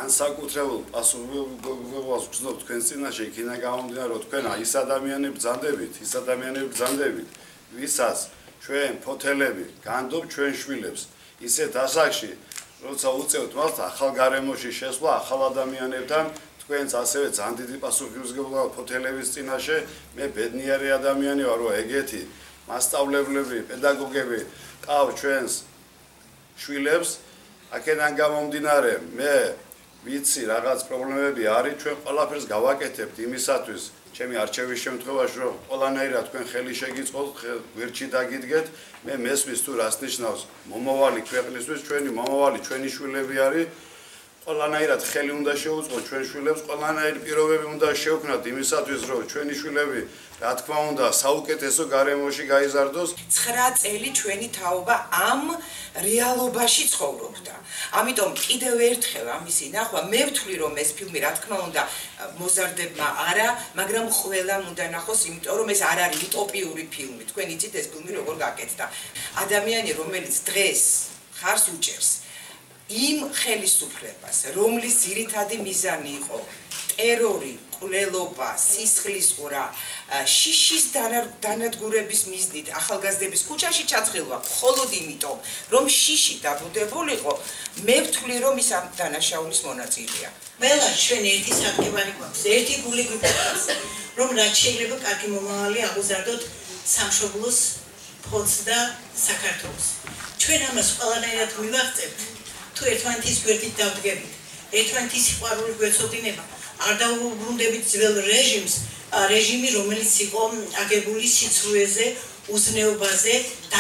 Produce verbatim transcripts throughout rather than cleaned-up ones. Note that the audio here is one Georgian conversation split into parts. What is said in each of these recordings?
განსაკუთრებულ პასუხისმგებლობას ვგრძნობ თქვენ წინაშე, იქიდან გამომდინარე, რომ თქვენ ის ადამიანები ბრძანდებით, ის ადამიანები ბრძანდებით, ვისაც ჩვენ ფოთელები განდობ ჩვენ შვილებს, ისეთ ასაკში, როცა უწევთ მას ახალ გარემოში შესვლა ახალ ადამიანებთან, თქვენც ასევე ძალიან დიდი პასუხისმგებლობა ფოთელების წინაშე, მე ბედნიერი ადამიანი ვარ, რომ ეგეთი მასწავლებლები, პედაგოგები ყავს ჩვენს შვილებს, აქედან გამომდინარე, მე ვიცი რაღაც პრობლემები არის, ჩვენ ყველაფერს გავაკეთებთ იმისათვის, ჩემი არჩევის შემთხვევაში, რომ ყველანაირად თქვენ ხელი შეგიწყოთ, გვერდში დაგიდგეთ, მე მესმის თუ რას ნიშნავს მომავალი ქვეყნისთვის, ჩვენი მომავალი, ჩვენი შვილები არის, ყველანაირად ხელი უნდა შეუწყოთ ჩვენ შვილებს, ყველანაირი პირობები უნდა შევქმნათ იმისათვის, რომ ჩვენი შვილები, რა თქმა უნდა, საუკეთესო გარემოში გაიზარდოს. ცხრა წელი ჩვენი თაობა ამ რეალობაში ცხოვრობდა. ამიტომ კიდევ ერთხელ ამისი ნახვა, მე ვთვლი, რომ ეს ფილმი, რა თქმა უნდა, მოზარდებმა არა, მაგრამ ყველამ უნდა ნახოს, იმიტომ რომ ეს არ არის უტოპიური ფილმი. თქვენ იცით ეს ფილმი როგორ გაკეთდა. ადამიანი, რომელიც დღეს ხარს უჭერს იმ ხელისუფლებას, რომლის ძირითადი მიზანი იყო ტერორი, კვლელობა, სისხლისღვრა, შიშის დანადგურების მიზნით ახალგაზრდების ქუჩაში ჩაძღილვა, მხოლოდ იმიტომ, რომ შიში დაბუდებულიყო, მე ვთვლი, რომ ის ამ დანაშაულის მონაწილეა. ყველა ჩვენ ერთი საკუთარი გვაქვს, ერთი გული გვაქვს, რომ რაც შეიძლება კარგი მომავალი აღუზარდოთ სამშობლოს, ფონდს და საქართველოს. ჩვენ ამას ყველანაირად მივაღწევთ. თუ ერთმანეთის გვერდით დავდგებით, ერთმანეთის სიყვარული გვეცოდინება, არ დაუბრუნდებით ძველ რეჟიმს, რეჟიმი, რომელიც იყო აგებული სიცრუეზე, უზნეობაზე,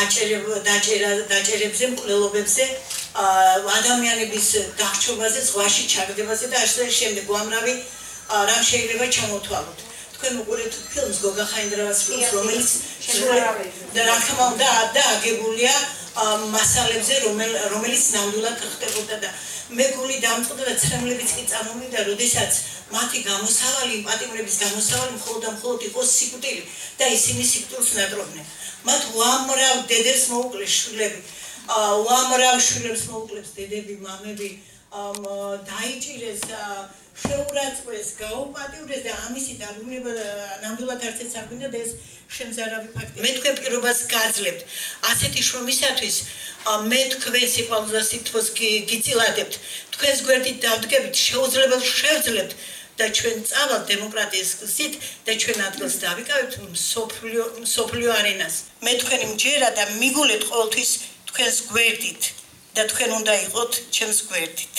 დაჭერებზე, მკვლელობებზე, ადამიანების დახჭობაზე, ზღვაში ჩაგდებაზე და ასე შემდეგ. უამრავი რამ შეიძლება ჩამოთვალოთ. თქვენ უყურებთ ფილმს გოგა ხაინდრავას ფილმს, რომელიც და რა თქმა უნდა და აგებულია მასალებზე, რომელიც ნამდვილად ხდებოდა და მე გული დამწყდა და ცრემლებიც კი წამოვიდა, როდესაც მათი გამოსავალი, პატიმრების გამოსავალი მხოლოდ და მხოლოდ იყო სიკვდილი და ისინი სიკვდილს ნადრობდნენ. მათ უამრავ დედებს მოუკლეს შვილები, უამრავ შვილებს მოუკლეს დედები, მამები, დაიჭირეს, შეურაცხყვეს, გაუპატიურეს და ამისი დაბრუნება ნამდვილად არც ეს არ გვინდა და ეს შემზარავი ფაქტია. მე თქვენ პირობას გააძლევთ ასეთი შრომისათვის, მე თქვენ სიყვარულს სითბოს გიწილადებთ, თქვენს გვერდით დავდგებით, შეუძლებელს შევძლებთ და ჩვენ წავალთ დემოკრატიის გზით და ჩვენ ადგილს დავიკავებთ მსოფლიო არენას. მე თქვენი მჯერა და მიგულეთ ყოველთვის თქვენს გვერდით და თქვენ უნდა იყოთ ჩემს გვერდით.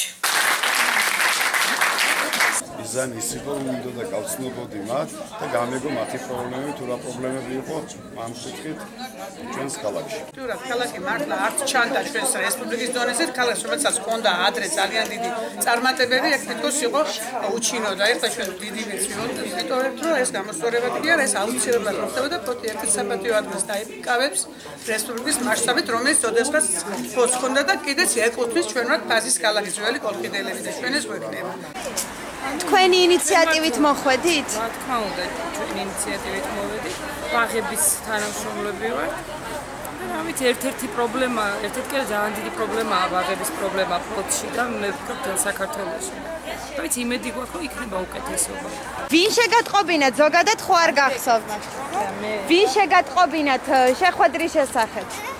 მიზანი ის იყო, რომ მინდოდა გავცნობოდი მათ და გამეგო მათი პრობლემები, თუ რა პრობლემები იყო ამ საკითხით ჩვენს ქალაქში. თუ რა ქალაქი მართლა არც ჩანდა ჩვენს რესპუბლიკის დონეზე, ქალაქს რომელსაც ჰქონდა ადრე ძალიან დიდი წარმატებები, ეგ თითქოს იყო უჩინო და ეხლა ჩვენ დიდი ვიწვიოთ, ვიტოვებთ, რომ ეს გამოსწორებადი კი არა, ეს აუცილებლად მოხდება და პოტი ერთ საპატიო ადგილს დაიკავებს რესპუბლიკის მასშტაბით, რომელიც ოდესღაც ფოს ჰქონდა და კიდეც ეკუთვნის ჩვენවත් ფაზის ქალაქის ძველი კოლხიდელები და ჩვენ ეს გვექნება. თქვენი ინიციატივით მოხვედით? რა თქმა უნდა, ჩვენი ინიციატივით მოვედით. ბაღების თანამშრომლები ვართ. და რა ვიცი, ერთ-ერთი პრობლემა, ერთ-ერთი ძალიან დიდი პრობლემაა ბაღების პრობლემა ფოთში და მე ვფიქრობ საქართველოში. რა ვიცი, იმედი გვაქვს, რომ იქნება უკეთესობა. ვინ შეგატყობინათ ზოგადად ხო არ გახსოვთ? ვინ შეგატყობინათ შეხვედრის შესახებ?